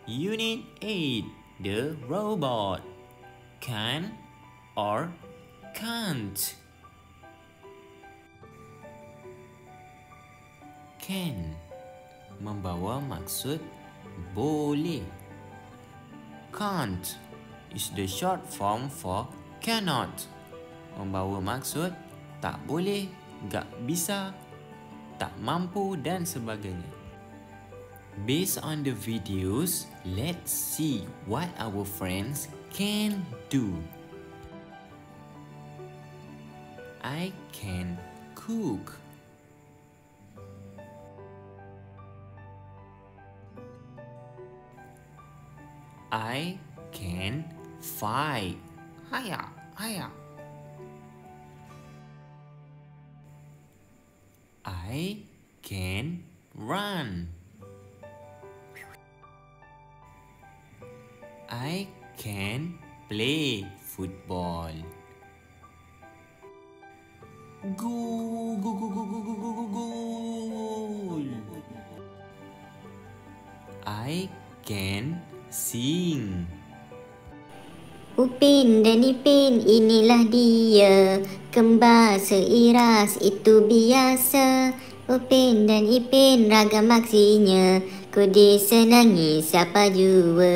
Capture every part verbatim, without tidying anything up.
Unit eight. The robot. Can or can't? Can membawa maksud boleh. Can't is the short form for cannot, membawa maksud tak boleh, gak bisa, tak mampu dan sebagainya. Based on the videos, let's see what our friends can do. I can cook. I can fight. Haya, haya. I can run. I can play football. Goal, goal, goal, goal, goal, goal, goal, goal. I can sing. Upin dan Ipin, inilah dia, kembar seiras itu biasa. Upin dan Ipin ragam aksinya, ku disenangi siapa jua.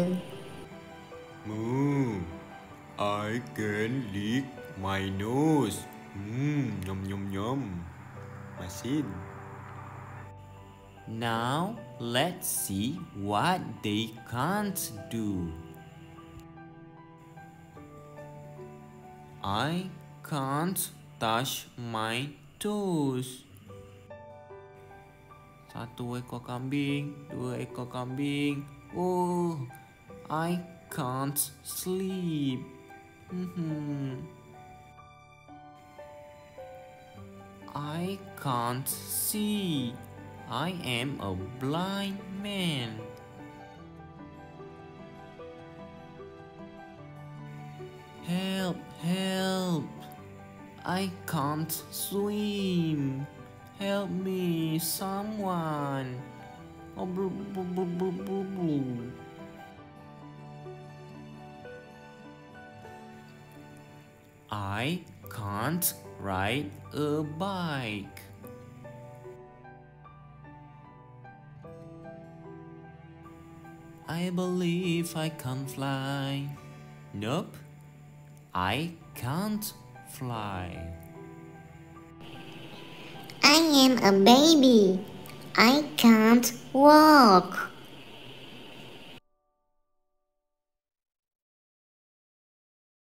Moo, I can lick my nose. Hmm, yum yum yum. Masin. Now, let's see what they can't do. I can't touch my toes. Satu ekor kambing, dua ekor kambing. Oh, I can't sleep. Mm-hmm. I can't see. I am a blind man. Help, help. I can't swim. Help me, someone. Oh, blah, blah, blah, blah, blah, blah. I can't ride a bike. I believe I can fly. Nope, I can't fly. I am a baby. I can't walk.